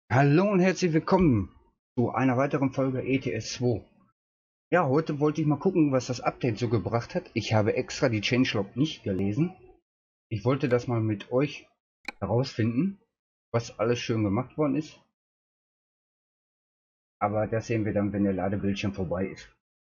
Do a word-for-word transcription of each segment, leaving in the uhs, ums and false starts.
Hallo und herzlich willkommen zu einer weiteren Folge E T S zwei. Ja, heute wollte ich mal gucken, was das Update so gebracht hat. Ich habe extra die Changelog nicht gelesen. Ich wollte das mal mit euch herausfinden, was alles schön gemacht worden ist. Aber das sehen wir dann, wenn der Ladebildschirm vorbei ist.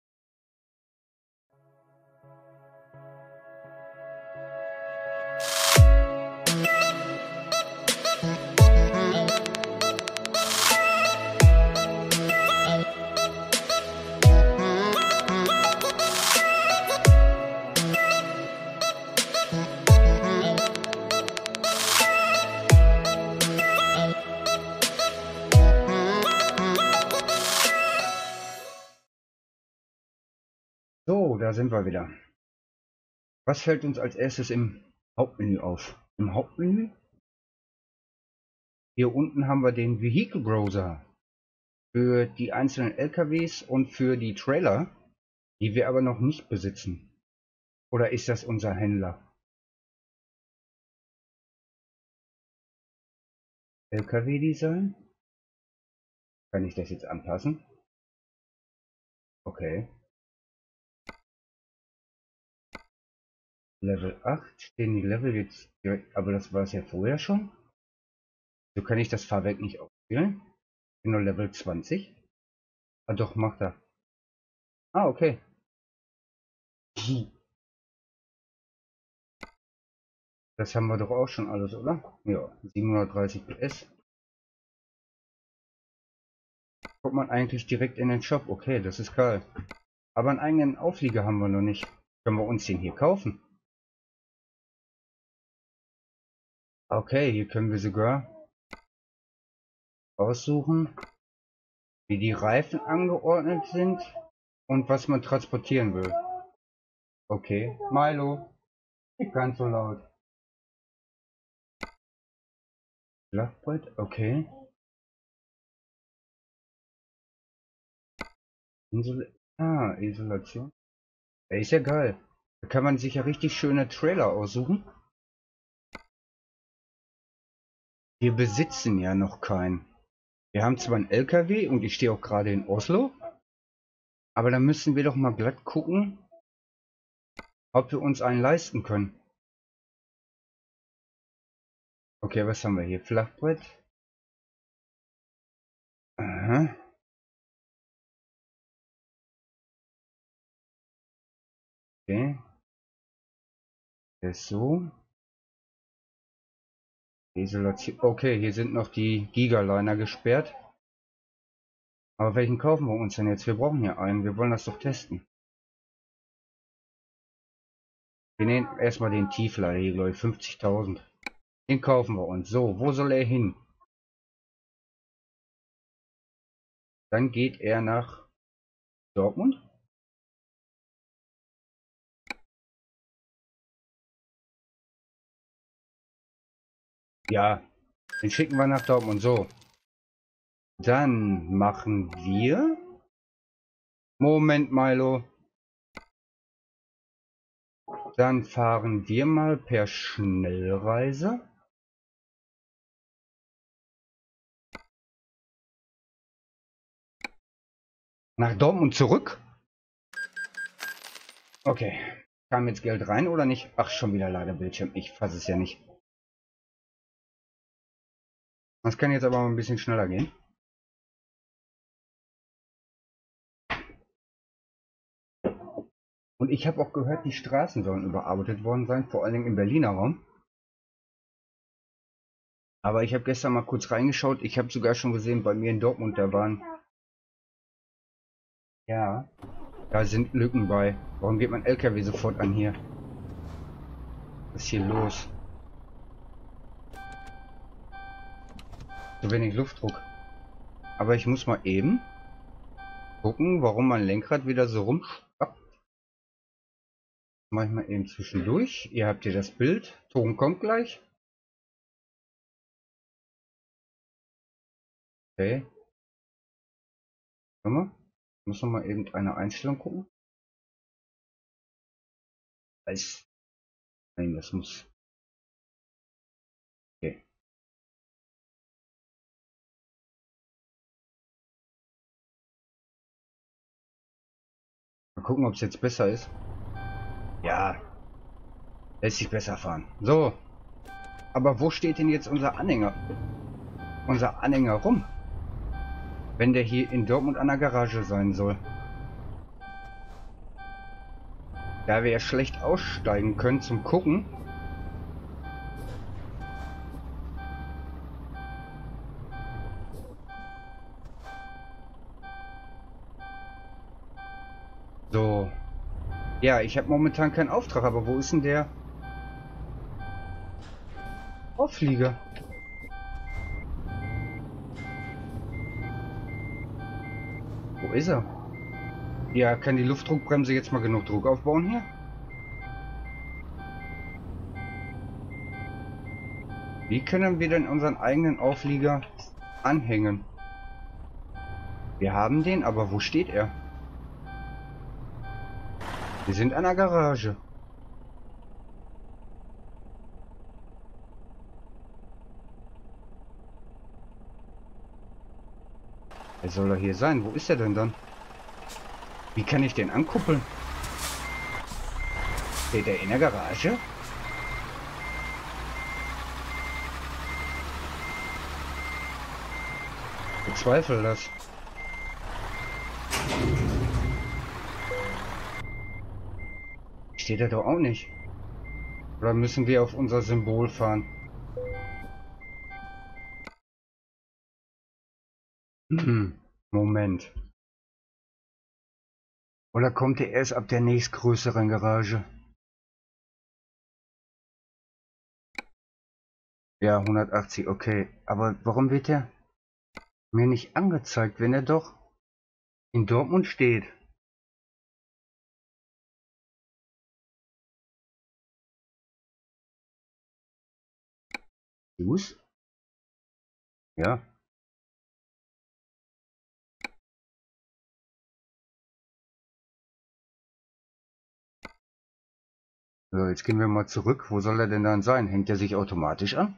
So, da sind wir wieder. Was fällt uns als erstes im Hauptmenü auf? Im Hauptmenü? Hier unten haben wir den Vehicle Browser für die einzelnen L K Ws und für die Trailer, die wir aber noch nicht besitzen. Oder ist das unser Händler? L K W-Design? Kann ich das jetzt anpassen? Okay. Level acht. Stehen die Level jetzt direkt, aber das war es ja vorher schon. So kann ich das Fahrwerk nicht auswählen. Ich bin nur Level zwanzig. Ah doch, macht er. Ah, okay. Das haben wir doch auch schon alles, oder? Ja, siebenhundertdreißig P S. Kommt man eigentlich direkt in den Shop. Okay, das ist geil. Aber einen eigenen Auflieger haben wir noch nicht. Können wir uns den hier kaufen? Okay, hier können wir sogar aussuchen, wie die Reifen angeordnet sind und was man transportieren will. Okay, Milo, nicht ganz so laut. Flachbrett, okay. Insel ah, Isolation. Ja, ist ja geil. Da kann man sich ja richtig schöne Trailer aussuchen. Wir besitzen ja noch keinen. Wir haben zwar einen L K W und ich stehe auch gerade in Oslo, aber da müssen wir doch mal glatt gucken, ob wir uns einen leisten können. Okay, was haben wir hier? Flachbrett. Aha. Okay. Der ist so. Isolation. Okay, hier sind noch die Gigaliner gesperrt. Aber welchen kaufen wir uns denn jetzt? Wir brauchen ja einen. Wir wollen das doch testen. Wir nehmen erstmal den Tiefler hier, glaube ich, fünfzigtausend. Den kaufen wir uns. So, wo soll er hin? Dann geht er nach Dortmund. Ja, den schicken wir nach Dortmund. So, dann machen wir... Moment, Milo. Dann fahren wir mal per Schnellreise. Nach Dortmund zurück. Okay. Kam jetzt Geld rein oder nicht? Ach, schon wieder Ladebildschirm. Ich fasse es ja nicht. Das kann jetzt aber mal ein bisschen schneller gehen. Und ich habe auch gehört, die Straßen sollen überarbeitet worden sein, vor allen Dingen im Berliner Raum. Aber ich habe gestern mal kurz reingeschaut. Ich habe sogar schon gesehen, bei mir in Dortmund, da waren... Ja, da sind Lücken bei. Warum geht mein L K W sofort an hier? Was ist hier los? Zu wenig Luftdruck. Aber ich muss mal eben gucken, warum mein Lenkrad wieder so rumschwappt. Mach ich mal eben zwischendurch. Ihr habt hier das Bild. Ton kommt gleich. Okay. Warte mal. Ich muss noch mal eben eine Einstellung gucken. Als... Nein, das muss... Okay. Mal gucken, ob es jetzt besser ist. Ja. Lässt sich besser fahren. So. Aber wo steht denn jetzt unser Anhänger? Unser Anhänger rum? Wenn der hier in Dortmund an der Garage sein soll. Da wir ja schlecht aussteigen können zum Gucken. So. Ja, ich habe momentan keinen Auftrag, aber wo ist denn der Auflieger? Wo ist er? Ja, kann die Luftdruckbremse jetzt mal genug Druck aufbauen hier? Wie können wir denn unseren eigenen Auflieger anhängen? Wir haben den, aber wo steht er? Wir sind an der Garage. Wer soll er hier sein? Wo ist er denn dann? Wie kann ich den ankuppeln? Steht er in der Garage? Ich bezweifle das. Steht er doch auch nicht. Oder müssen wir auf unser Symbol fahren? Hm, Moment. Oder kommt er erst ab der nächstgrößeren Garage? Ja, hundertachtzig, okay. Aber warum wird er mir nicht angezeigt, wenn er doch in Dortmund steht? Use? Ja. So, jetzt gehen wir mal zurück. Wo soll er denn dann sein? Hängt er sich automatisch an?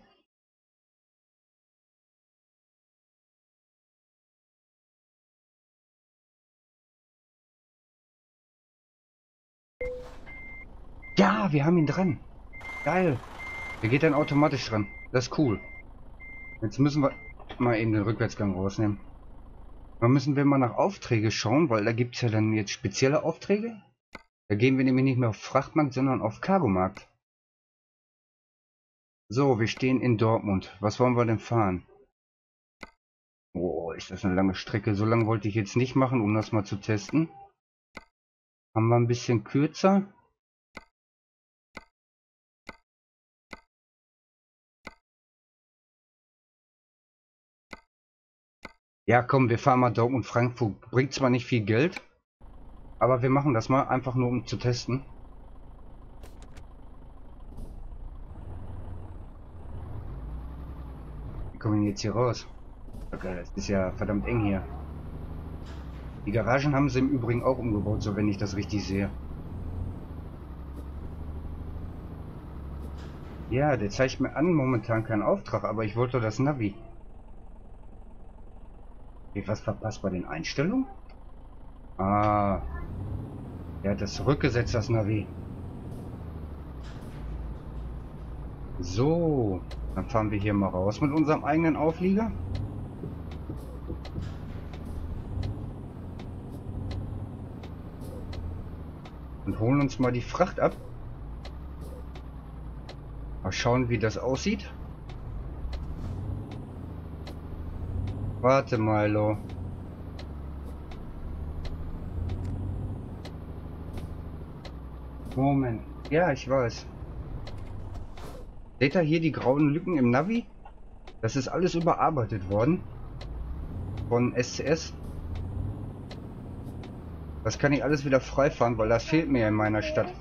Ja, wir haben ihn dran. Geil. Der geht dann automatisch dran. Das ist cool. Jetzt müssen wir mal eben den Rückwärtsgang rausnehmen. Dann müssen wir mal nach Aufträge schauen, weil da gibt es ja dann jetzt spezielle Aufträge. Da gehen wir nämlich nicht mehr auf Frachtmarkt, sondern auf Cargomarkt. So, wir stehen in Dortmund. Was wollen wir denn fahren? Oh, ist das eine lange Strecke. So lange wollte ich jetzt nicht machen, um das mal zu testen. Haben wir ein bisschen kürzer. Ja, komm, wir fahren mal Dortmund-Frankfurt. Bringt zwar nicht viel Geld, aber wir machen das mal, einfach nur um zu testen. Wie kommen wir jetzt hier raus? Okay, das ist ja verdammt eng hier. Die Garagen haben sie im Übrigen auch umgebaut, so wenn ich das richtig sehe. Ja, der zeigt mir an, momentan keinen Auftrag, aber ich wollte das Navi. Wie, was verpasst bei den Einstellungen? Ah, er hat das zurückgesetzt, das Navi. So, dann fahren wir hier mal raus mit unserem eigenen Auflieger. Und holen uns mal die Fracht ab. Mal schauen, wie das aussieht. Warte mal, Lo. Moment. Ja, ich weiß. Seht ihr hier die grauen Lücken im Navi? Das ist alles überarbeitet worden. Von S C S. Das kann ich alles wieder freifahren, weil das fehlt mir in meiner Stadt.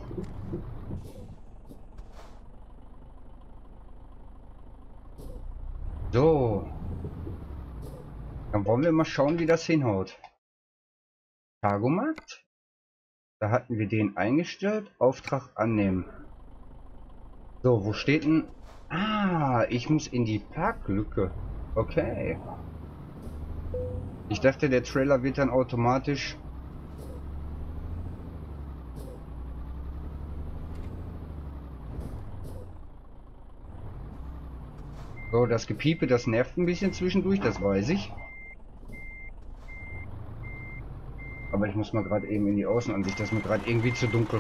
So. Dann wollen wir mal schauen, wie das hinhaut. Cargomarkt. Da hatten wir den eingestellt. Auftrag annehmen. So, wo steht denn... Ah, ich muss in die Parklücke. Okay. Ich dachte, der Trailer wird dann automatisch So, das Gepiepe, das nervt ein bisschen zwischendurch, das weiß ich. Aber ich muss mal gerade eben in die Außenansicht, das ist mir gerade irgendwie zu dunkel.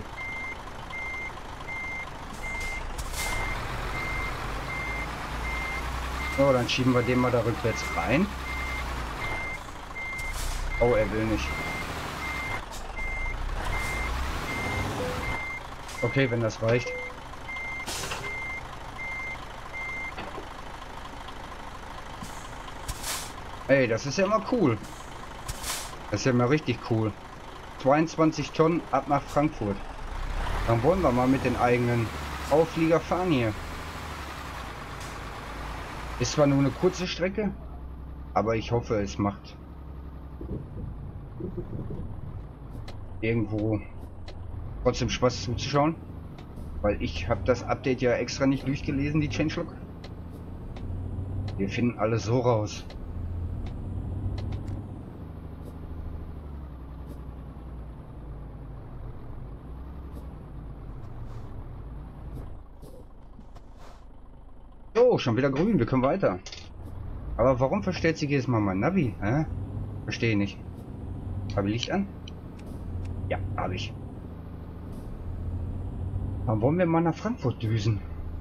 So, dann schieben wir den mal da rückwärts rein. Oh, er will nicht. Okay, wenn das reicht. Ey, das ist ja mal cool. Das ist ja mal richtig cool. zweiundzwanzig Tonnen ab nach Frankfurt. Dann wollen wir mal mit den eigenen Auflieger fahren hier. Ist zwar nur eine kurze Strecke, aber ich hoffe, es macht irgendwo trotzdem Spaß zuzuschauen. Weil ich habe das Update ja extra nicht durchgelesen, die Changelog. Wir finden alles so raus. Oh, schon wieder grün, wir können weiter. Aber warum verstellt sich jedes Mal mein Navi? Hä? Verstehe nicht. Habe ich Licht an? Ja, habe ich. Dann wollen wir mal nach Frankfurt düsen.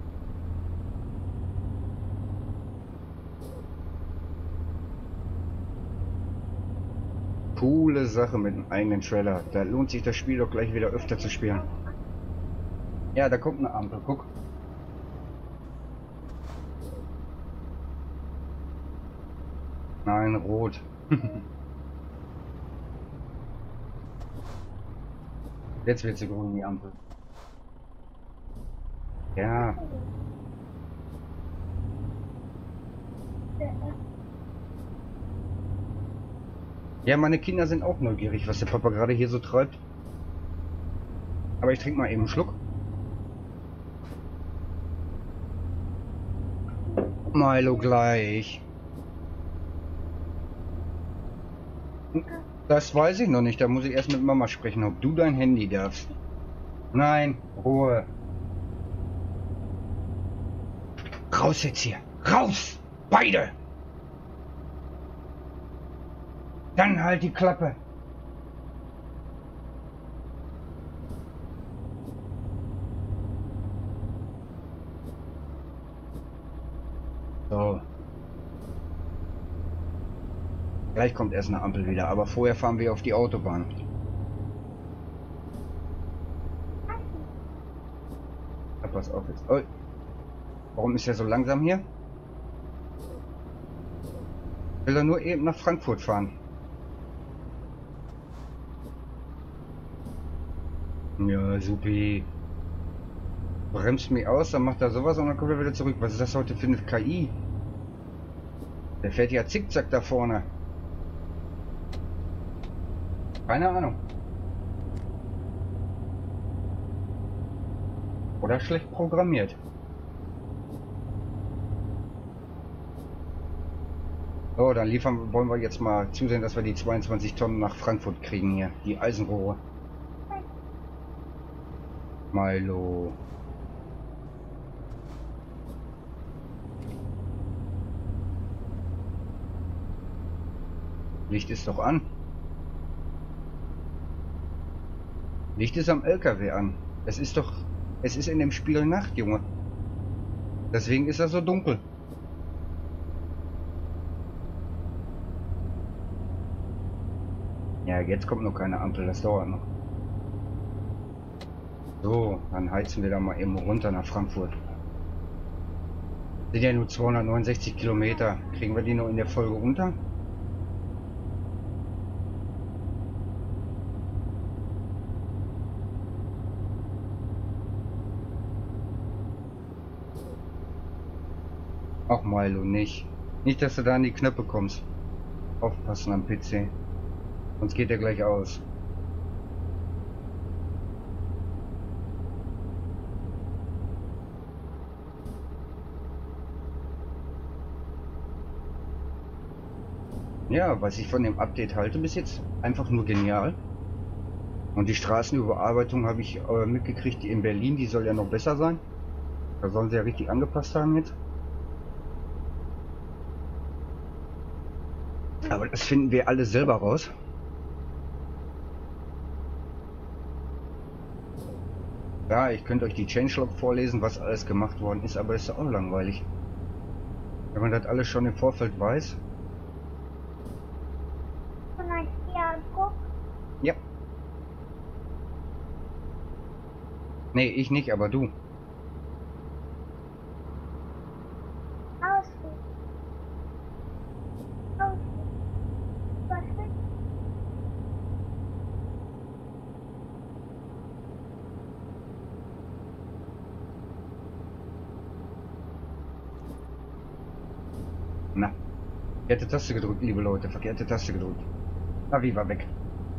Coole Sache mit einem eigenen Trailer. Da lohnt sich das Spiel doch gleich wieder öfter zu spielen. Ja, da kommt eine Ampel, guck. Nein, rot. Jetzt wird sie grün, die Ampel. Ja. Ja, meine Kinder sind auch neugierig, was der Papa gerade hier so treibt. Aber ich trinke mal eben einen Schluck. Milo gleich. Das weiß ich noch nicht. Da muss ich erst mit Mama sprechen, ob du dein Handy darfst. Nein, Ruhe. Raus jetzt hier. Raus! Beide! Dann halt die Klappe. So. Gleich kommt erst eine Ampel wieder, aber vorher fahren wir auf die Autobahn. Ja, pass auf jetzt. Oh. Warum ist er so langsam hier? Will er nur eben nach Frankfurt fahren. Ja, supi. Bremst mich aus, dann macht er sowas und dann kommt er wieder zurück. Was ist das heute für eine K I? Der fährt ja zickzack da vorne. Keine Ahnung. Oder schlecht programmiert. So, dann liefern wollen wir jetzt mal zusehen, dass wir die zweiundzwanzig Tonnen nach Frankfurt kriegen hier. Die Eisenrohre. Milo. Licht ist doch an. Licht ist am L K W an. Es ist doch... Es ist in dem Spiel Nacht, Junge. Deswegen ist das so dunkel. Ja, jetzt kommt noch keine Ampel. Das dauert noch. So, dann heizen wir da mal eben runter nach Frankfurt. Sind ja nur zweihundertneunundsechzig Kilometer. Kriegen wir die noch in der Folge unter? Ach Milo, nicht. Nicht, dass du da an die Knöpfe kommst. Aufpassen am P C. Sonst geht er gleich aus. Ja, was ich von dem Update halte bis jetzt, einfach nur genial. Und die Straßenüberarbeitung habe ich äh, mitgekriegt, die in Berlin, die soll ja noch besser sein. Da sollen sie ja richtig angepasst haben jetzt. Aber das finden wir alle selber raus. Ja, ich könnte euch die Changelog vorlesen, was alles gemacht worden ist, aber ist ja auch langweilig. Wenn man das alles schon im Vorfeld weiß. Ja. Nee, ich nicht, aber du. Na, verkehrte Taste gedrückt, liebe Leute, verkehrte Taste gedrückt. Navi war weg.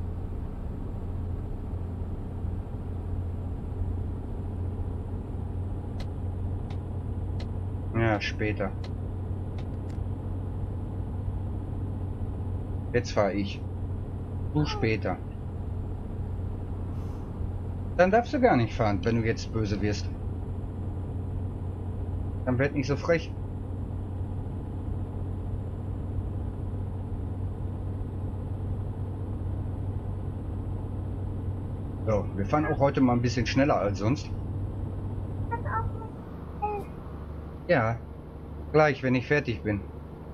Ja, später. Jetzt fahre ich. Du später. Dann darfst du gar nicht fahren, wenn du jetzt böse wirst. Dann werd nicht so frech. So, wir fahren auch heute mal ein bisschen schneller als sonst. Ja, gleich, wenn ich fertig bin.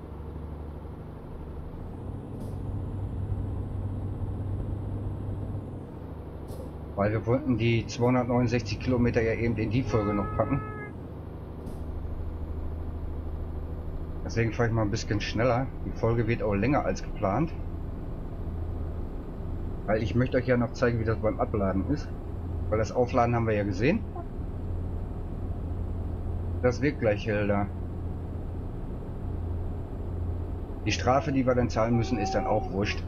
Weil wir wollten die zweihundertneunundsechzig Kilometer ja eben in die Folge noch packen. Deswegen fahre ich mal ein bisschen schneller. Die Folge wird auch länger als geplant. Weil ich möchte euch ja noch zeigen, wie das beim Abladen ist. Weil das Aufladen haben wir ja gesehen. Das wird gleich hell da. Die Strafe, die wir dann zahlen müssen, ist dann auch wurscht.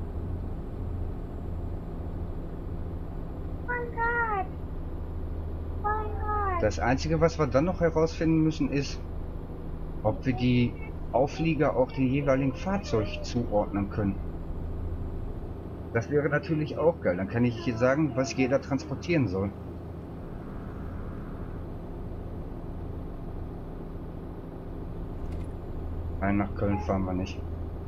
Das Einzige, was wir dann noch herausfinden müssen, ist, ob wir die Auflieger auch dem jeweiligen Fahrzeug zuordnen können. Das wäre natürlich auch geil. Dann kann ich hier sagen, was jeder transportieren soll. Nein, nach Köln fahren wir nicht.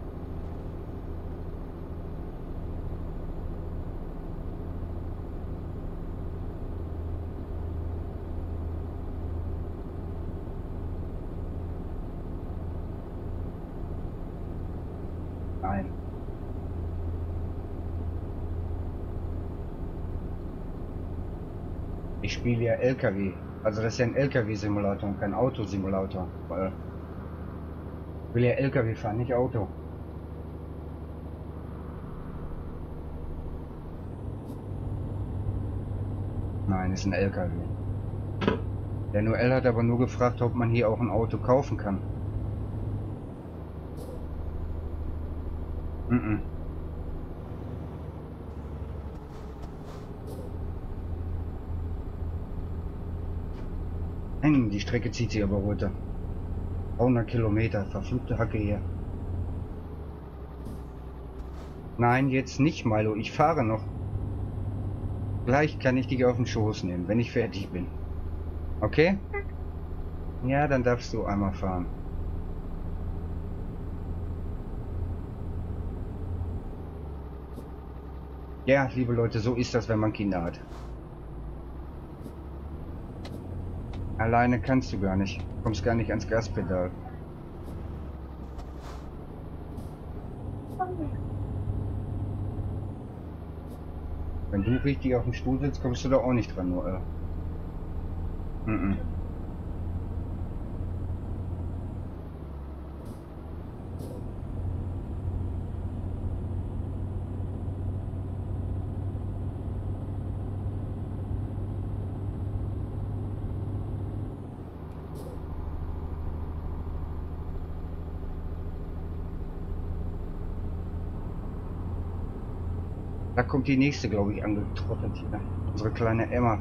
Nein. Ich spiele ja L K W. Also das ist ja ein L K W-Simulator und kein Autosimulator. Weil ich will ja L K W fahren, nicht Auto. Nein, ist ein L K W. Der Noel hat aber nur gefragt, ob man hier auch ein Auto kaufen kann. Mhm. Nein, die Strecke zieht sich aber runter. dreihundert Kilometer, verfluchte Hacke hier. Nein, jetzt nicht, Milo, ich fahre noch. Gleich kann ich dich auf den Schoß nehmen, wenn ich fertig bin. Okay? Ja, dann darfst du einmal fahren. Ja, liebe Leute, so ist das, wenn man Kinder hat. Alleine kannst du gar nicht. Kommst gar nicht ans Gaspedal. Wenn du richtig auf dem Stuhl sitzt, kommst du da auch nicht dran, Noel. Mhm. Da kommt die nächste, glaube ich, angetrottelt hier. Unsere kleine Emma.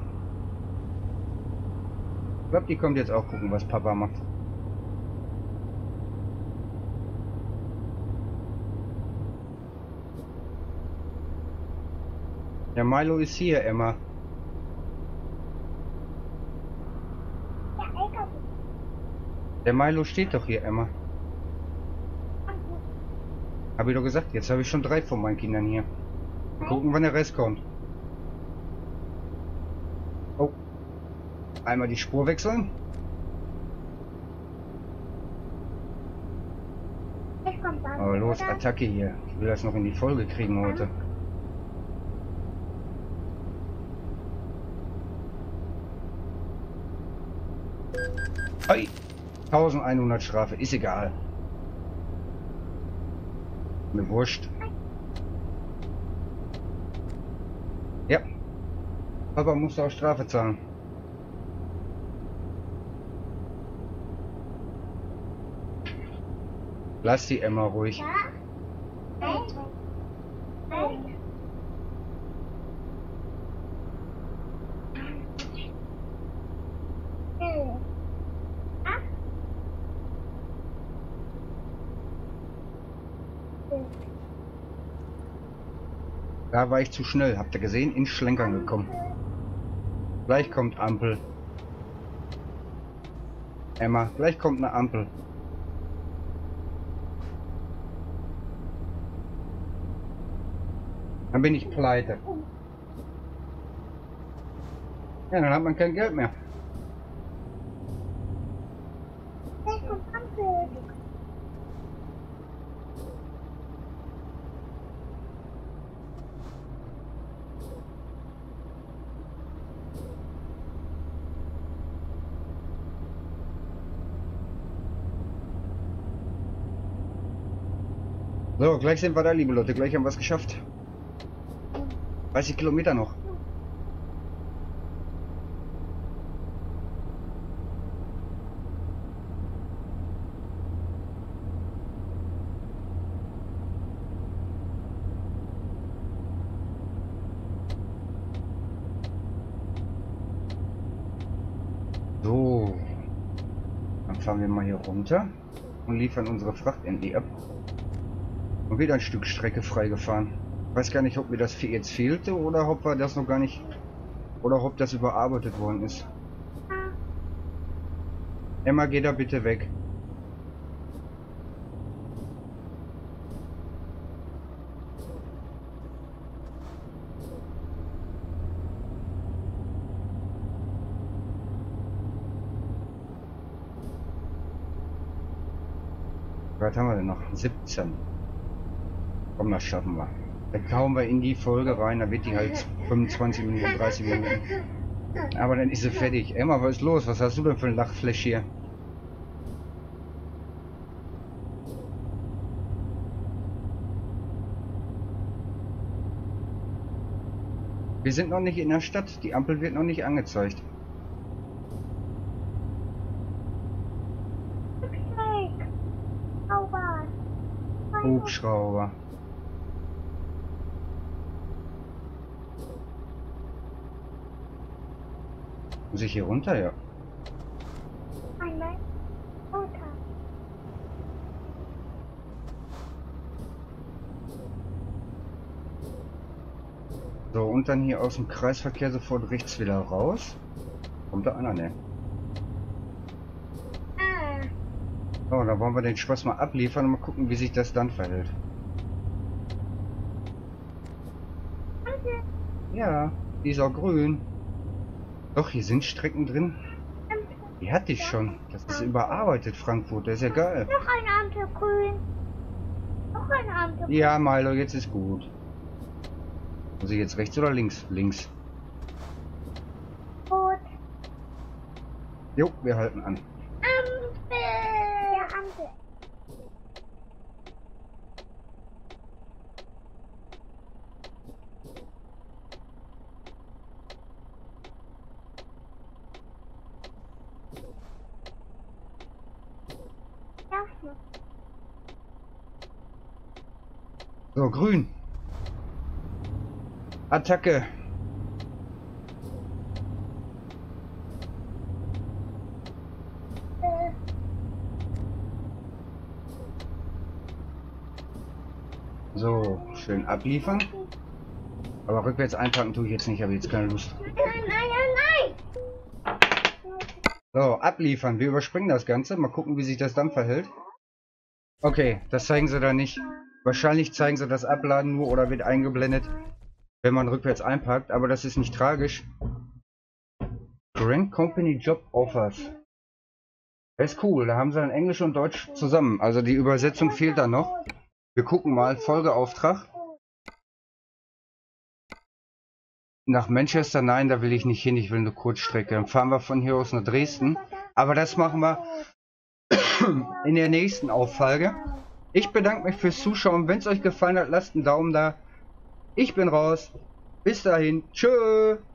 Ich glaube, die kommt jetzt auch gucken, was Papa macht. Ja, Milo ist hier, Emma. Der Milo steht doch hier, Emma. Habe ich doch gesagt, jetzt habe ich schon drei von meinen Kindern hier. Mal gucken, wann der Rest kommt. Oh. Einmal die Spur wechseln. Aber los, Attacke hier. Ich will das noch in die Folge kriegen heute. Hey, eintausendeinhundert Strafe, ist egal. Mir wurscht. Ja. Papa muss auch Strafe zahlen. Lass die Emma ruhig. Da war ich zu schnell, habt ihr gesehen? Ins Schlenkern gekommen. Gleich kommt Ampel. Emma, gleich kommt eine Ampel. Dann bin ich pleite. Ja, dann hat man kein Geld mehr. So, gleich sind wir da, liebe Leute. Gleich haben wir es geschafft. dreißig Kilometer noch. So. Dann fahren wir mal hier runter und liefern unsere Fracht endlich ab. Und wieder ein Stück Strecke freigefahren. Ich weiß gar nicht, ob mir das jetzt fehlte oder ob wir das noch gar nicht, oder ob das überarbeitet worden ist. Emma, geh da bitte weg. Was haben wir denn noch? siebzehn. Komm, das schaffen wir. Dann kauen wir in die Folge rein, da wird die halt fünfundzwanzig Minuten, dreißig Minuten. Aber dann ist sie fertig. Emma, was ist los? Was hast du denn für ein Lachflash hier? Wir sind noch nicht in der Stadt. Die Ampel wird noch nicht angezeigt. Hubschrauber. Muss ich hier runter, ja? So, und dann hier aus dem Kreisverkehr sofort rechts wieder raus. Kommt da einer, ne? So, da wollen wir den Spaß mal abliefern und mal gucken, wie sich das dann verhält. Ja, die ist auch grün. Doch, hier sind Strecken drin. Die hatte ich schon. Das ist überarbeitet, Frankfurt. Das ist ja geil. Noch eine Ampel grün. Noch eine Ampel grün. Ja, Milo, jetzt ist gut. Muss ich jetzt rechts oder links? Links. Gut. Jo, wir halten an. Ampel. Ja, Ampel. So, grün. Attacke. Äh. So, schön abliefern. Aber rückwärts einpacken tue ich jetzt nicht, habe jetzt keine Lust. Nein, nein, nein, nein. So, abliefern. Wir überspringen das Ganze. Mal gucken, wie sich das dann verhält. Okay, das zeigen sie da nicht. Wahrscheinlich zeigen sie das Abladen nur oder wird eingeblendet, wenn man rückwärts einparkt, aber das ist nicht tragisch. Grand Company Job Offers. Das ist cool, da haben sie dann Englisch und Deutsch zusammen. Also die Übersetzung fehlt da noch. Wir gucken mal, Folgeauftrag. Nach Manchester, nein, da will ich nicht hin, ich will eine Kurzstrecke. Dann fahren wir von hier aus nach Dresden. Aber das machen wir in der nächsten Auffolge. Ich bedanke mich fürs Zuschauen. Wenn es euch gefallen hat, lasst einen Daumen da. Ich bin raus. Bis dahin. Tschö.